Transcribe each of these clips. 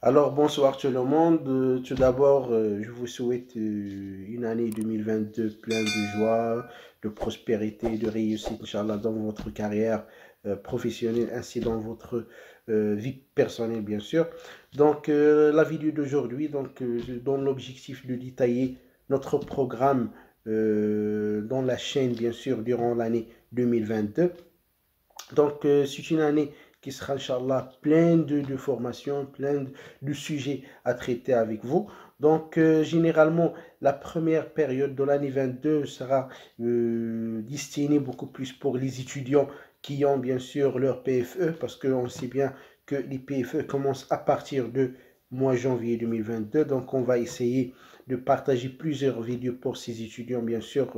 Alors bonsoir tout le monde. Tout d'abord, je vous souhaite une année 2022 pleine de joie, de prospérité, de réussite, Inch'Allah, dans votre carrière professionnelle ainsi dans votre vie personnelle, bien sûr. Donc, la vidéo d'aujourd'hui, je donne l'objectif de détailler notre programme dans la chaîne, bien sûr, durant l'année 2022. Donc, c'est une année qui sera, Inch'Allah, pleine de formations, pleine de sujets à traiter avec vous. Donc, généralement, la première période de l'année 22 sera destinée beaucoup plus pour les étudiants qui ont bien sûr leur PFE, parce qu'on sait bien que les PFE commencent à partir de mois janvier 2022. Donc, on va essayer de partager plusieurs vidéos pour ces étudiants, bien sûr.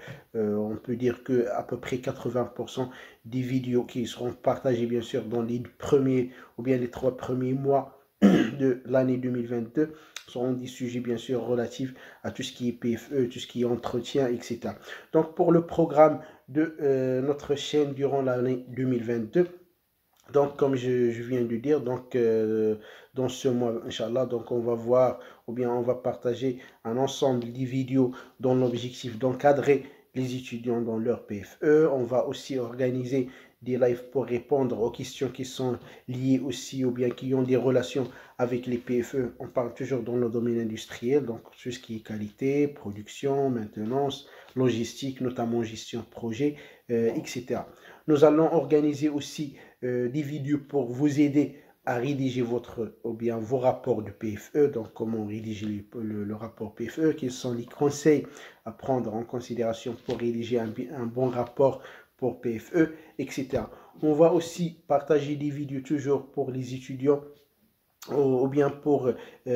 On peut dire que à peu près 80% des vidéos qui seront partagées bien sûr dans les premiers ou bien les 3 premiers mois de l'année 2022 seront des sujets bien sûr relatifs à tout ce qui est PFE, tout ce qui est entretien, etc. Donc pour le programme de notre chaîne durant l'année 2022, donc, comme je viens de dire, dans ce mois, Inch'Allah, donc on va voir ou bien on va partager un ensemble de vidéos dans l'objectif d'encadrer les étudiants dans leur PFE. On va aussi organiser des lives pour répondre aux questions qui sont liées aussi ou bien qui ont des relations avec les PFE. On parle toujours dans le domaine industriel, donc tout ce qui est qualité, production, maintenance, logistique, notamment gestion de projet, etc. Nous allons organiser aussi des vidéos pour vous aider à rédiger ou bien vos rapports de PFE, donc comment rédiger le rapport PFE, quels sont les conseils à prendre en considération pour rédiger un bon rapport pour PFE, etc. On va aussi partager des vidéos toujours pour les étudiants ou bien pour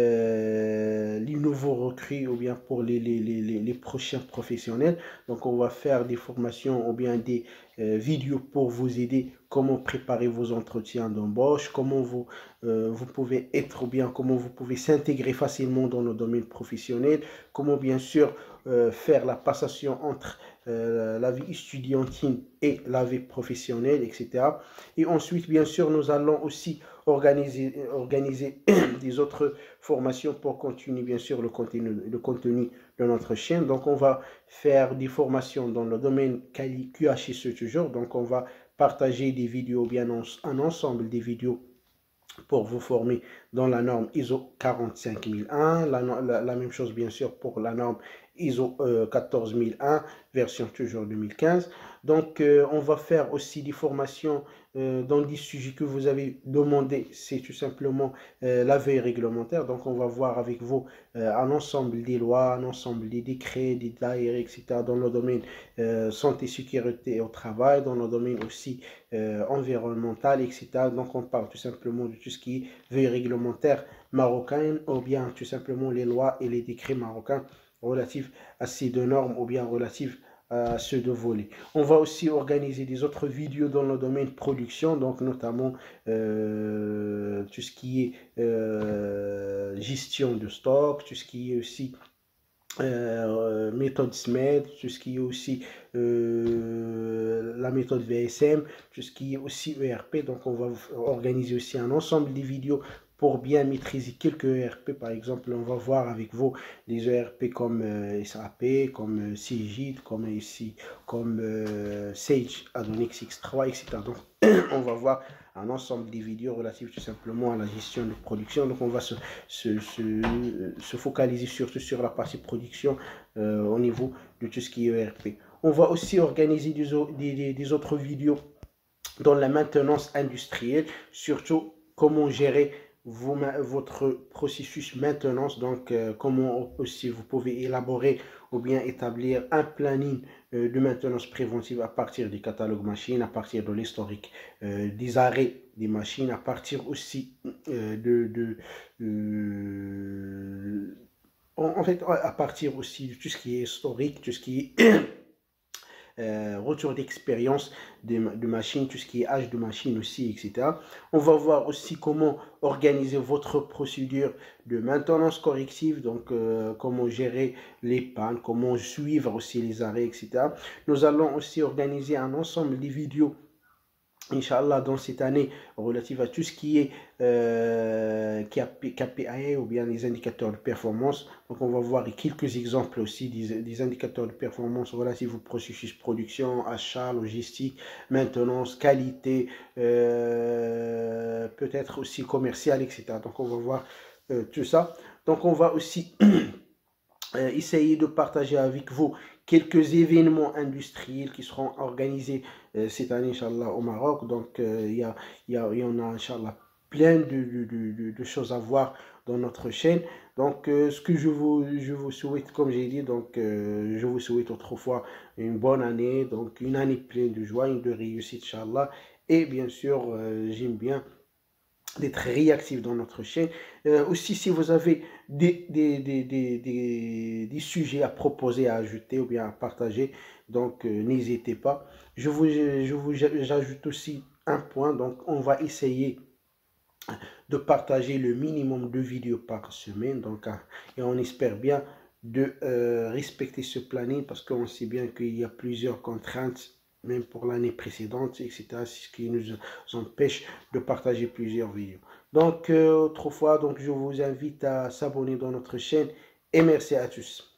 les nouveaux recrues ou bien pour les prochains professionnels. Donc on va faire des formations ou bien des vidéos pour vous aider comment préparer vos entretiens d'embauche, comment vous pouvez être ou bien comment vous pouvez s'intégrer facilement dans le domaine professionnel, comment bien sûr faire la passation entre la vie estudiantine et la vie professionnelle, etc. Et ensuite, bien sûr, nous allons aussi organiser des autres formations pour continuer, bien sûr, le contenu de notre chaîne. Donc, on va faire des formations dans le domaine QHSE toujours. Donc, on va partager des vidéos, bien un ensemble des vidéos pour vous former dans la norme ISO 45001, la même chose bien sûr pour la norme ISO 14001, version toujours 2015. Donc on va faire aussi des formations dans des sujets que vous avez demandé, c'est tout simplement la veille réglementaire. Donc on va voir avec vous un ensemble des lois, un ensemble des décrets, des daïres, etc. dans le domaine santé, sécurité au travail, dans le domaine aussi environnemental, etc. Donc on parle tout simplement de tout ce qui est veille réglementaire marocaine ou bien tout simplement les lois et les décrets marocains relatifs à ces deux normes ou bien relatifs à ceux de volet. On va aussi organiser des autres vidéos dans le domaine production, donc notamment tout ce qui est gestion de stock, tout ce qui est aussi méthode SMED, tout ce qui est aussi la méthode VSM, tout ce qui est aussi ERP. Donc on va organiser aussi un ensemble de vidéos pour bien maîtriser quelques ERP. Par exemple, on va voir avec vous des ERP comme SAP, comme Cegid, comme ici, comme Sage, Adonix X3, etc. Donc on va voir un ensemble de vidéos relatives tout simplement à la gestion de production. Donc on va se focaliser surtout sur la partie production au niveau de tout ce qui est ERP. On va aussi organiser des autres vidéos dans la maintenance industrielle, surtout comment gérer votre processus maintenance, donc comment aussi vous pouvez élaborer ou bien établir un planning de maintenance préventive à partir des catalogues machines, à partir de l'historique des arrêts des machines, à partir aussi en fait, à partir aussi de tout ce qui est historique, tout ce qui est retour d'expérience de machine, tout ce qui est âge de machine aussi, etc. On va voir aussi comment organiser votre procédure de maintenance corrective, donc comment gérer les pannes, comment suivre aussi les arrêts, etc. Nous allons aussi organiser un ensemble de vidéos Inch'Allah, dans cette année relative à tout ce qui est KPI ou bien les indicateurs de performance. Donc, on va voir quelques exemples aussi des indicateurs de performance relatifs au processus production, achat, logistique, maintenance, qualité, peut-être aussi commercial, etc. Donc, on va voir tout ça. Donc, on va aussi essayer de partager avec vous quelques événements industriels qui seront organisés cette année, Inch'Allah, au Maroc. Donc, il y en a, Inch'Allah, plein de choses à voir dans notre chaîne. Donc, ce que je vous souhaite, comme j'ai dit, donc, je vous souhaite autrefois une bonne année, donc une année pleine de joie, de réussite, Inch'Allah. Et bien sûr, j'aime bien d'être réactif dans notre chaîne. Aussi, si vous avez des sujets à proposer, à ajouter ou bien à partager, donc n'hésitez pas. J'ajoute aussi un point, donc on va essayer de partager le minimum de vidéos par semaine, donc, et on espère bien de respecter ce planning parce qu'on sait bien qu'il y a plusieurs contraintes même pour l'année précédente, etc. C'est ce qui nous empêche de partager plusieurs vidéos. Donc, autrefois, donc, je vous invite à s'abonner dans notre chaîne et merci à tous.